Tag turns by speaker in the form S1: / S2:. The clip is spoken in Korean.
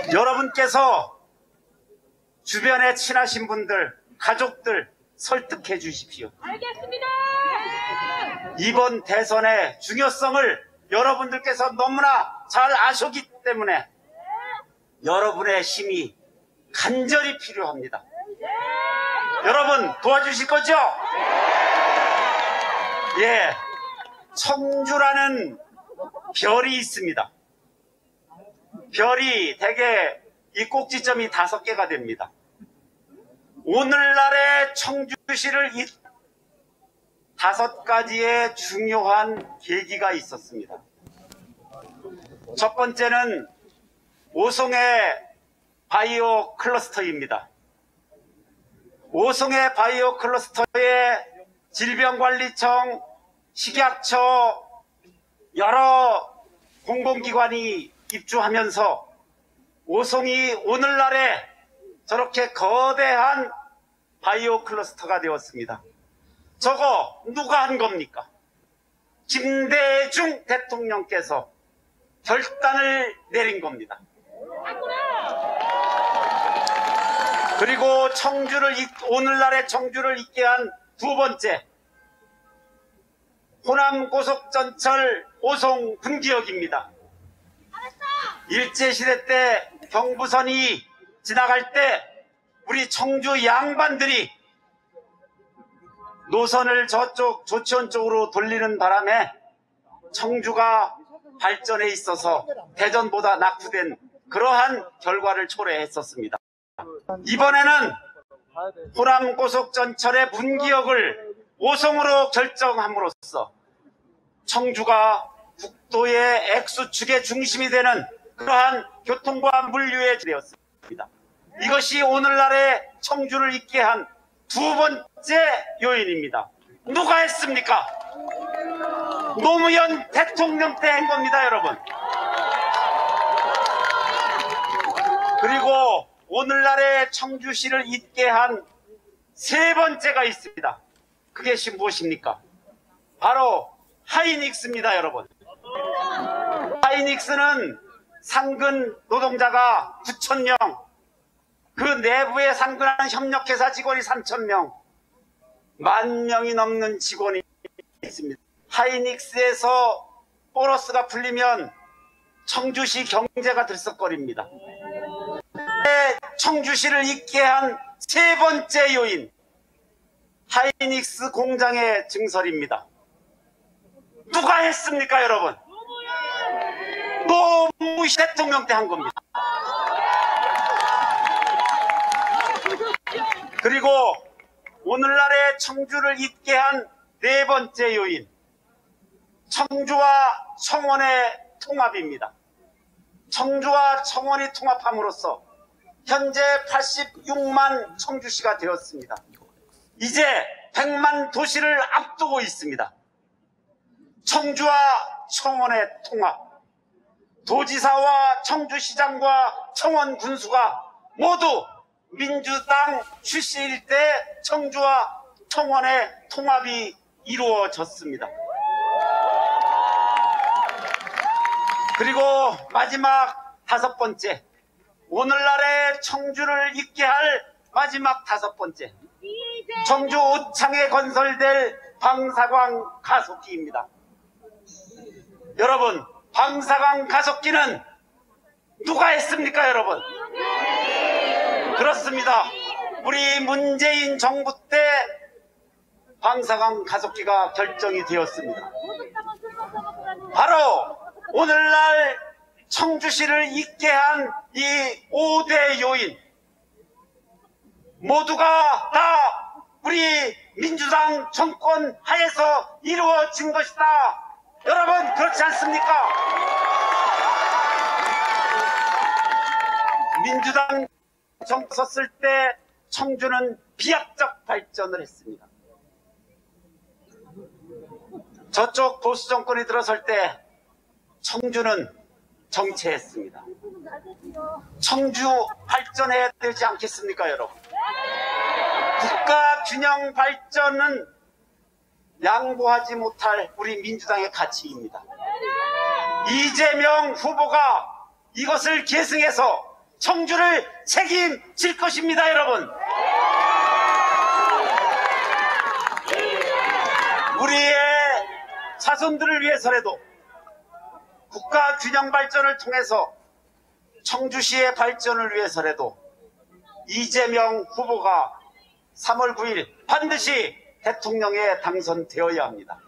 S1: 여러분께서 주변에 친하신 분들, 가족들 설득해 주십시오.
S2: 알겠습니다.
S1: 이번 대선의 중요성을 여러분들께서 너무나 잘 아셨기 때문에 여러분의 힘이 간절히 필요합니다. 여러분 도와주실 거죠? 예, 청주라는 별이 있습니다. 별이 대개 이 꼭지점이 5개가 됩니다. 오늘날의 청주시를 5가지의 중요한 계기가 있었습니다. 첫 번째는 오송의 바이오 클러스터입니다. 오송의 바이오 클러스터에 질병관리청, 식약처, 여러 공공기관이 입주하면서 오송이 오늘날의 저렇게 거대한 바이오 클러스터가 되었습니다. 저거 누가 한 겁니까? 김대중 대통령께서 결단을 내린 겁니다. 그리고 오늘날의 청주를 있게 한 두 번째, 호남고속전철 오송 분기역입니다. 일제시대 때 경부선이 지나갈 때 우리 청주 양반들이 노선을 저쪽 조치원 쪽으로 돌리는 바람에 청주가 발전에 있어서 대전보다 낙후된 그러한 결과를 초래했었습니다. 이번에는 호남고속전철의 분기역을 오송으로 결정함으로써 청주가 국도의 X축의 중심이 되는 그러한 교통과 물류의 되었습니다. 이것이 오늘날의 청주를 있게 한 두 번째 요인입니다. 누가 했습니까? 노무현 대통령 때 한 겁니다, 여러분. 그리고 오늘날의 청주시를 있게 한 세 번째가 있습니다. 그것이 무엇입니까? 바로 하이닉스입니다, 여러분. 하이닉스는 상근 노동자가 9,000명, 그 내부에 상근한 협력회사 직원이 3,000명, 10,000명이 넘는 직원이 있습니다. 하이닉스에서 보너스가 풀리면 청주시 경제가 들썩거립니다. 청주시를 있게 한 세 번째 요인, 하이닉스 공장의 증설입니다. 누가 했습니까, 여러분? 노무현 대통령 때 한 겁니다. 그리고 오늘날의 청주를 있게 한 네 번째 요인, 청주와 청원의 통합입니다. 청주와 청원이 통합함으로써 현재 86만 청주시가 되었습니다. 이제 100만 도시를 앞두고 있습니다. 청주와 청원의 통합, 도지사와 청주시장과 청원군수가 모두 민주당 출신일 때 청주와 청원의 통합이 이루어졌습니다. 그리고 마지막 5번째, 오늘날의 청주를 있게 할 마지막 5번째, 청주 오창에 건설될 방사광 가속기입니다. 여러분, 방사광 가속기는 누가 했습니까, 여러분? 그렇습니다. 우리 문재인 정부 때 방사광 가속기가 결정이 되었습니다. 바로 오늘날 청주시를 있게 한 이 5대 요인 모두가 다 우리 민주당 정권 하에서 이루어진 것이다. 여러분, 그렇지 않습니까? 민주당 정권 섰을 때 청주는 비약적 발전을 했습니다. 저쪽 보수 정권이 들어설 때 청주는 정체했습니다. 청주 발전해야 되지 않겠습니까, 여러분? 국가 균형 발전은 양보하지 못할 우리 민주당의 가치입니다. 이재명 후보가 이것을 계승해서 청주를 책임질 것입니다, 여러분. 우리의 자손들을 위해서라도 국가 균형 발전을 통해서 청주시의 발전을 위해서라도 이재명 후보가 3월 9일 반드시 대통령에 당선되어야 합니다.